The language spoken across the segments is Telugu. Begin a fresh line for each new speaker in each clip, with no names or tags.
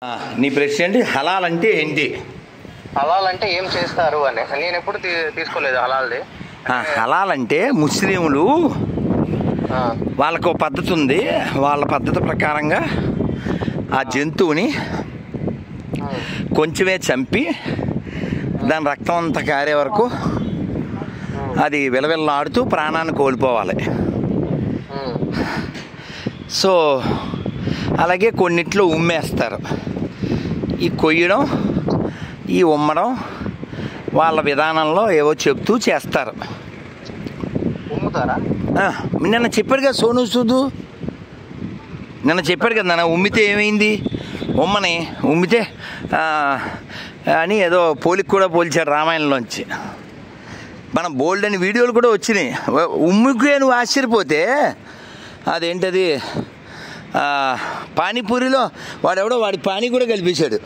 నీ ప్రశ్న ఏంటి? హలాల్ అంటే ఏంటి?
హలాల్ అంటే ఏం చేస్తారు అని. నేను ఎప్పుడు తీసుకోలేదు హలాల్ది.
హలాల్ అంటే ముస్లింలు వాళ్ళకు పద్ధతి ఉంది. వాళ్ళ పద్ధతి ప్రకారంగా ఆ జంతువుని కొంచెమే చంపి దాని రక్తం అంతా కారే వరకు అది విలవిల్లాడుతూ ప్రాణాన్ని కోల్పోవాలి. సో అలాగే కొన్నిట్లో ఉమ్మేస్తారు. ఈ కొయ్యడం, ఈ ఉమ్మడం వాళ్ళ విధానంలో ఏవో చెప్తూ చేస్తారు. నిన్న చెప్పాడు కదా సోను సూదు, నిన్న చెప్పాడు కదా నాన్న, ఉమ్మితే ఏమైంది, ఉమ్మితే అని ఏదో పోలికి కూడా పోల్చాడు రామాయణంలోంచి. మన బోల్డ్ అని వీడియోలు కూడా వచ్చినాయి. ఉమ్మికే నువ్వు ఆశ్చర్యపోతే అదేంటది, పానీపూరిలో వాడెవడో వాడి పానీ కూడా కలిపేశాడు,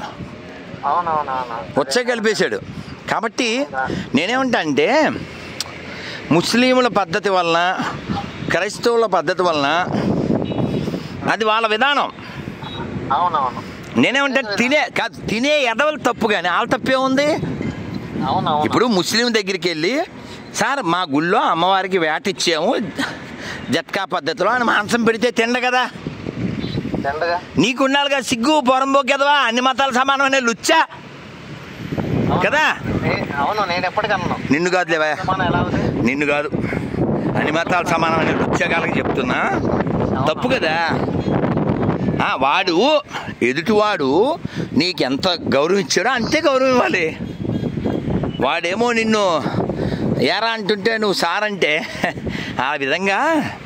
వచ్చే కలిపేశాడు. కాబట్టి నేనేమంటా అంటే ముస్లింల పద్ధతి వలన, క్రైస్తవుల పద్ధతి వలన అది వాళ్ళ విధానం. నేనేమంటే తినే ఎదవలు తప్పు, కానీ వాళ్ళ తప్పే ఉంది. ఇప్పుడు ముస్లిం దగ్గరికి వెళ్ళి, సార్ మా గుళ్ళో అమ్మవారికి వేట ఇచ్చాము జట్కా పద్ధతిలో అని మాంసం పెడితే తిండ కదా, నీకున్నాళ్ళుగా సిగ్గు పొరంబోకెదవా, అన్ని మతాలు సమానమనే లుచ్చా కదా. నిన్ను కాదు లేవా, నిన్ను కాదు, అన్ని మతాలు సమానమనే లుచ్చగాలకి చెప్తున్నా, తప్పు కదా. వాడు ఎదుటివాడు నీకెంత గౌరవం ఇచ్చాడో అంతే గౌరవం ఇవ్వాలి. వాడేమో నిన్ను ఏరా అంటుంటే నువ్వు సార్ అంటే ఆ విధంగా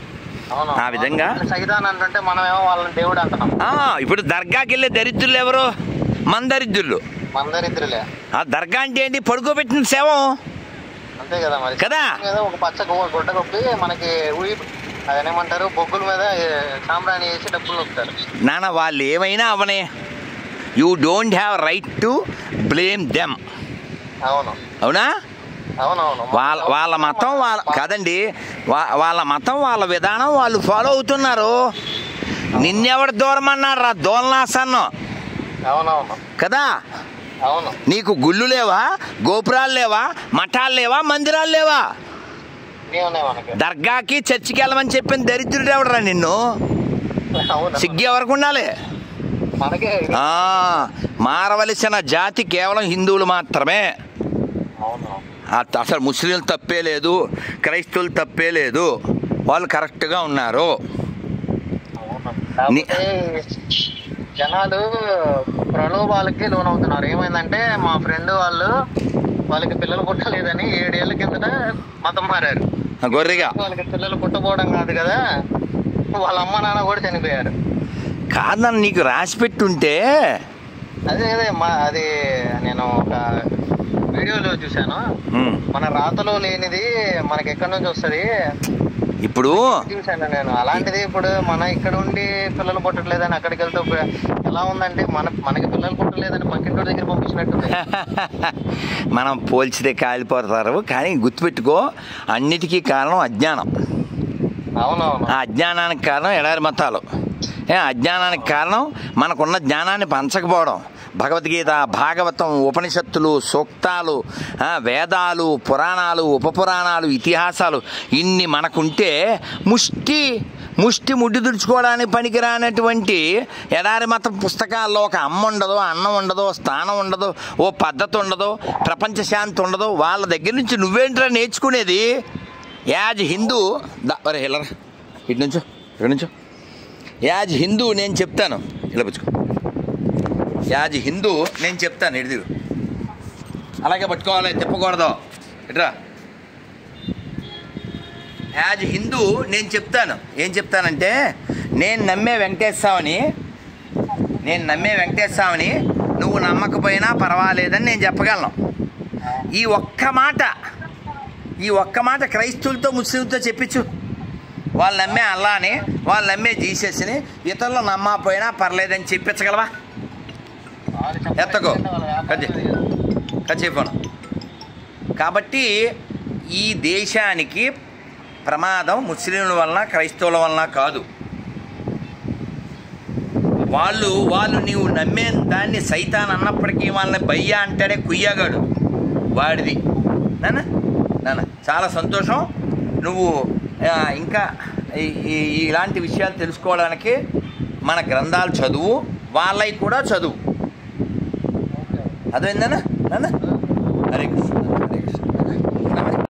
ఇప్పుడు దర్గాకి వెళ్ళే దరిద్రులు ఎవరు? మన దరిద్రులు. ఆ దర్గా అంటే ఏంటి? పడుకోబెట్టిన శవం కదా.
ఒక పచ్చ గుడ్డ కొప్పి మనకి అదేమంటారు, బొగ్గుల మీద సాంబ్రాణి వేసి డబ్బులు నొక్కుతారు.
నాన్న వాళ్ళు ఏమైనా అవనే, you don't have right to blame them. అవునా? వాళ్ళ మతం వాళ్ళ కాదండి, వాళ్ళ మతం వాళ్ళ విధానం వాళ్ళు ఫాలో అవుతున్నారు. నిన్నెవడు దూరం అన్నాడు రా దోల్నాసన్ను కదా. నీకు గుళ్ళు లేవా, గోపురాలు లేవా, మఠాలు లేవా, మందిరాలు లేవా? దర్గాకి చర్చికి వెళ్ళమని చెప్పిన దరిద్రుడు ఎవడరా నిన్ను? సిగ్గు ఎవరికి ఉండాలి? మారవలసిన జాతి కేవలం హిందువులు మాత్రమే. అసలు ముస్లింలు తప్పే లేదు, క్రైస్తవులు తప్పే లేదు, వాళ్ళు కరెక్ట్గా ఉన్నారు.
జనాలు ప్రలోభాలకి లోనవుతున్నారు. ఏమైందంటే మా ఫ్రెండ్ వాళ్ళకి పిల్లలు పుట్టలేదని 7 ఏళ్ళ కిందట మతం మారారు.
గొర్రెగా
వాళ్ళకి పిల్లలు పుట్టపోవడం కాదు కదా, వాళ్ళ అమ్మ నాన్న కూడా చనిపోయారు.
కాదన్న నీకు రాసి పెట్టుంటే
అదే అది నేను ఒక వీడియోలో చూశాను. మన రాతలో లేనిది మనకి ఎక్కడి నుంచి వస్తుంది
ఇప్పుడు
చూశాను నేను. అలాంటిది ఇప్పుడు మన ఇక్కడ ఉండి పిల్లలు పుట్టట్లేదని అక్కడికి వెళ్తే ఎలా ఉందంటే మనకి పిల్లలు పుట్టలేదని పక్కింటి దగ్గర పంపించినట్టుంది.
మనం పోల్చితే కాలిపోతారు. కానీ గుర్తుపెట్టుకో, అన్నిటికీ కారణం అజ్ఞానం.
అవునవును.
ఆ అజ్ఞానానికి కారణం ఎడారి మతాలు. అజ్ఞానానికి కారణం మనకున్న జ్ఞానాన్ని పంచకపోవడం. భగవద్గీత, భాగవతం, ఉపనిషత్తులు, సూక్తాలు, వేదాలు, పురాణాలు, ఉపపురాణాలు, ఇతిహాసాలు ఇన్ని మనకుంటే ముడ్డి దుడుచుకోవడానికి పనికిరానటువంటి ఎడారి మతం పుస్తకాల్లో ఒక అమ్మ ఉండదు, అన్నం ఉండదు, స్థానం ఉండదు, ఓ పద్ధతి ఉండదు, ప్రపంచ శాంతి ఉండదు. వాళ్ళ దగ్గర నుంచి నువ్వేంట్రా నేర్చుకునేది? యాజ్ హిందూ హిల్లరా ఇటు నుంచో యాజ్ హిందూ నేను చెప్తాను, ఇలా పుచ్చుకో. యాజ్ హిందూ నేను చెప్తాను, ఎడిదిరు అలాగే పట్టుకోవాలి, తిప్పకూడదు. ఇట్రా. యాజ్ హిందూ నేను చెప్తాను. ఏం చెప్తానంటే, నేను నమ్మే వెంకటేశ్వరస్వామిని నువ్వు నమ్మకపోయినా పర్వాలేదని నేను చెప్పగలను. ఈ ఒక్క మాట క్రైస్తవులతో, ముస్లింలతో చెప్పించు. వాళ్ళు నమ్మే అల్లాని, వాళ్ళు నమ్మే జీసస్ని ఇతరులు నమ్మకపోయినా పర్లేదని చెప్పించగలవా? ఎత్తకో కచ్చేపోను. కాబట్టి ఈ దేశానికి ప్రమాదం ముస్లింల వలన, క్రైస్తవుల వలన కాదు. వాళ్ళు నీవు నమ్మే దాన్ని సైతాన్ అన్నప్పటికీ వాళ్ళని బయ్యా అంటాడే కుయ్యగాడు వాడిది. నాన్న చాలా సంతోషం. నువ్వు ఇంకా ఇలాంటి విషయాలు తెలుసుకోవడానికి మన గ్రంథాలు చదువు, వాళ్ళవి కూడా చదువు. అదేందన్నా నాన్న? హరే కృష్ణ.